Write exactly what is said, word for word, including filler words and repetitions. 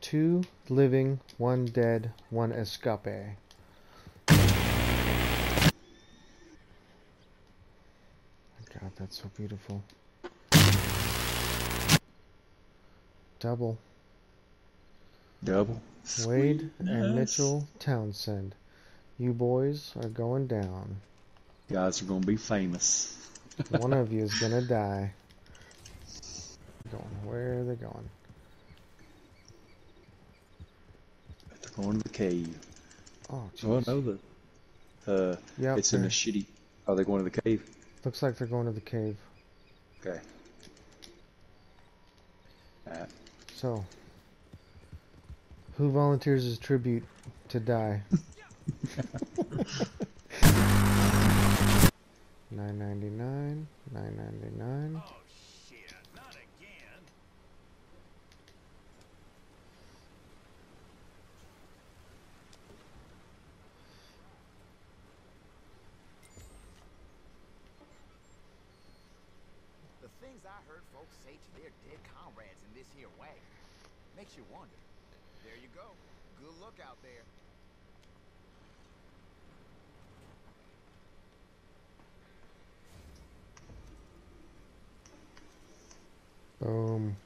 two living, one dead, one escape. God, that's so beautiful. Double. Double. Wade Sweetness. and Mitchell Townsend. You boys are going down. Guys are going to be famous. One of you is going to die. Going. Where are they going? They're going to the cave. Oh, Oh, jeez. no, the, uh, Yep, it's in they're- a shitty... Are they going to the cave? Looks like they're going to the cave. Okay. Alright. So, who volunteers as tribute to die? nine ninety-nine, nine ninety-nine. Oh shit, not again. The things I heard folks say to their dead comrades in this here way makes you wonder. There you go. Good look out there. Boom.